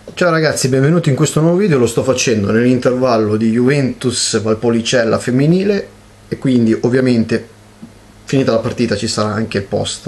Ciao ragazzi, benvenuti in questo nuovo video. Lo sto facendo nell'intervallo di Juventus Valpolicella femminile e quindi ovviamente finita la partita ci sarà anche il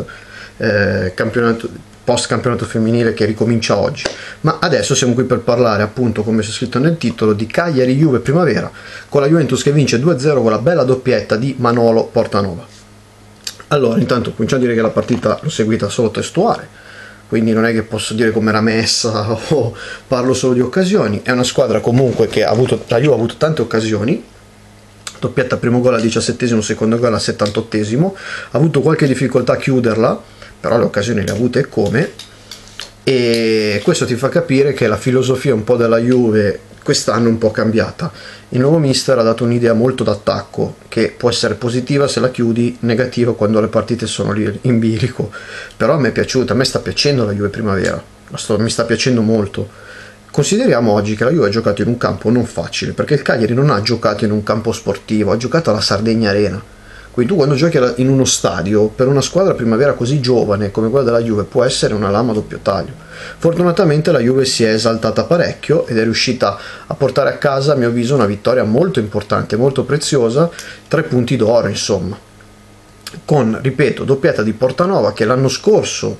post campionato femminile che ricomincia oggi. Ma adesso siamo qui per parlare, appunto, come c'è scritto nel titolo, di Cagliari Juve Primavera, con la Juventus che vince 2-0 con la bella doppietta di Manolo Portanova. Allora, intanto cominciamo a dire che la partita l'ho seguita solo testuale, quindi non è che posso dire come era messa o parlo solo di occasioni. È una squadra comunque che la Juve ha avuto tante occasioni, doppietta primo gol al 17esimo, secondo gol al 78esimo, ha avuto qualche difficoltà a chiuderla, però le occasioni le ha avute come, e questo ti fa capire che la filosofia un po' della Juve quest'anno è un po' cambiata. Il nuovo mister ha dato un'idea molto d'attacco che può essere positiva se la chiudi, negativa quando le partite sono lì in bilico. Però a me è piaciuta, a me sta piacendo la Juve Primavera, mi sta piacendo molto. Consideriamo oggi che la Juve ha giocato in un campo non facile, perché il Cagliari non ha giocato in un campo sportivo, ha giocato alla Sardegna Arena. Quindi tu quando giochi in uno stadio, per una squadra primavera così giovane come quella della Juve, può essere una lama a doppio taglio. Fortunatamente la Juve si è esaltata parecchio ed è riuscita a portare a casa, a mio avviso, una vittoria molto importante, molto preziosa, 3 punti d'oro insomma. Con, ripeto, doppietta di Portanova che l'anno scorso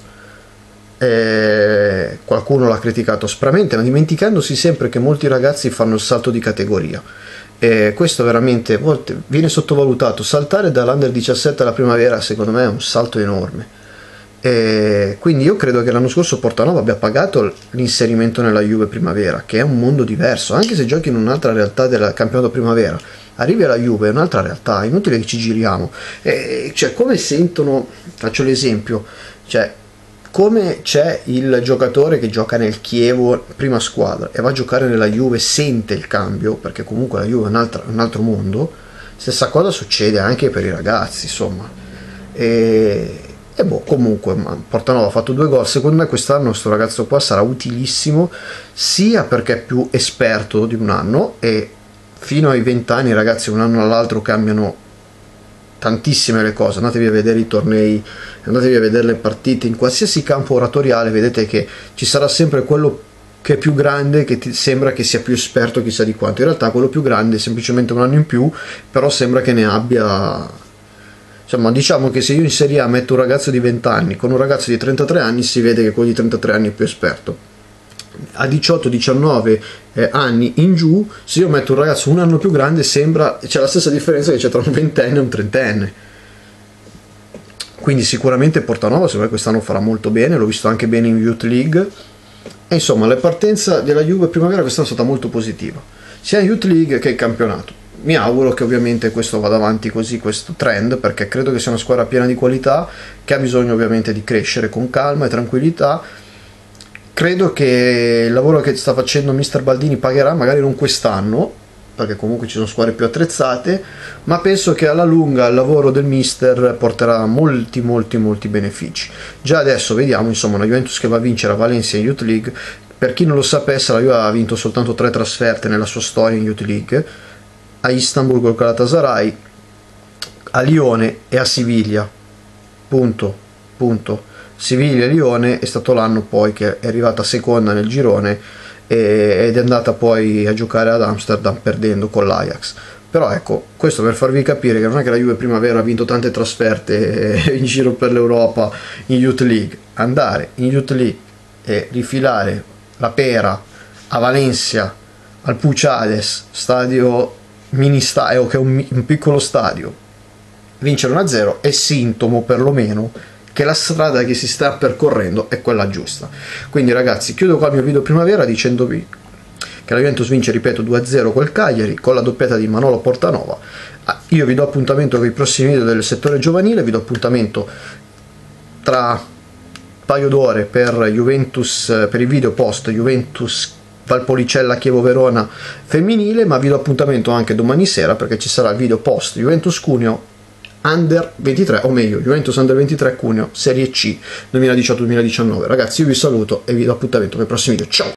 qualcuno l'ha criticato aspramente, ma dimenticandosi sempre che molti ragazzi fanno il salto di categoria. Questo veramente a volte viene sottovalutato. Saltare dall'Under 17 alla Primavera secondo me è un salto enorme, quindi io credo che l'anno scorso Portanova abbia pagato l'inserimento nella Juve Primavera, che è un mondo diverso. Anche se giochi in un'altra realtà del campionato Primavera, arrivi alla Juve, è un'altra realtà, è inutile che ci giriamo. Cioè, come sentono, faccio l'esempio, cioè come c'è il giocatore che gioca nel Chievo prima squadra e va a giocare nella Juve, sente il cambio, perché comunque la Juve è un altro mondo. Stessa cosa succede anche per i ragazzi, insomma. Boh, comunque Portanova ha fatto 2 gol. Secondo me quest'anno questo ragazzo qua sarà utilissimo, sia perché è più esperto di un anno, e fino ai 20 anni ragazzi, un anno all'altro cambiano tantissime le cose. Andatevi a vedere i tornei, andatevi a vedere le partite in qualsiasi campo oratoriale, vedete che ci sarà sempre quello che è più grande, che ti sembra che sia più esperto chissà di quanto. In realtà quello più grande è semplicemente un anno in più, però sembra che ne abbia, insomma, diciamo che se io in Serie A metto un ragazzo di 20 anni con un ragazzo di 33 anni, si vede che quello di 33 anni è più esperto. A 18-19 anni in giù, se io metto un ragazzo un anno più grande, sembra c'è la stessa differenza che c'è tra un ventenne e un trentenne. Quindi sicuramente Portanova secondo me quest'anno farà molto bene, l'ho visto anche bene in Youth League, e insomma la partenza della Juve Primavera quest'anno è stata molto positiva, sia in Youth League che in campionato. Mi auguro che ovviamente questo vada avanti così, questo trend, perché credo che sia una squadra piena di qualità, che ha bisogno ovviamente di crescere con calma e tranquillità. Credo che il lavoro che sta facendo mister Baldini pagherà, magari non quest'anno, perché comunque ci sono squadre più attrezzate, ma penso che alla lunga il lavoro del mister porterà molti benefici. Già adesso vediamo, insomma, una Juventus che va a vincere a Valencia in Youth League. Per chi non lo sapesse, la Juve ha vinto soltanto 3 trasferte nella sua storia in Youth League: a Istanbul col Galatasaray, a Lione e a Siviglia. Punto. Siviglia e Lione è stato l'anno poi che è arrivata seconda nel girone ed è andata poi a giocare ad Amsterdam perdendo con l'Ajax. Però ecco, questo per farvi capire che non è che la Juve Primavera ha vinto tante trasferte in giro per l'Europa in Youth League. Andare in Youth League e rifilare la pera a Valencia, al Puchades, stadio mini stadio, che è un piccolo stadio, vincere 1-0 è sintomo perlomeno che la strada che si sta percorrendo è quella giusta. Quindi ragazzi, chiudo qua il mio video primavera dicendovi che la Juventus vince, ripeto, 2-0 col Cagliari con la doppietta di Manolo Portanova. Io vi do appuntamento con i prossimi video del settore giovanile, vi do appuntamento tra un paio d'ore per Juventus, per il video post Juventus Valpolicella Chievo Verona femminile, ma vi do appuntamento anche domani sera perché ci sarà il video post Juventus Cuneo Under 23, o meglio Juventus Under 23 Cuneo Serie C 2018-2019. Ragazzi, io vi saluto e vi do appuntamento per i prossimi video. Ciao!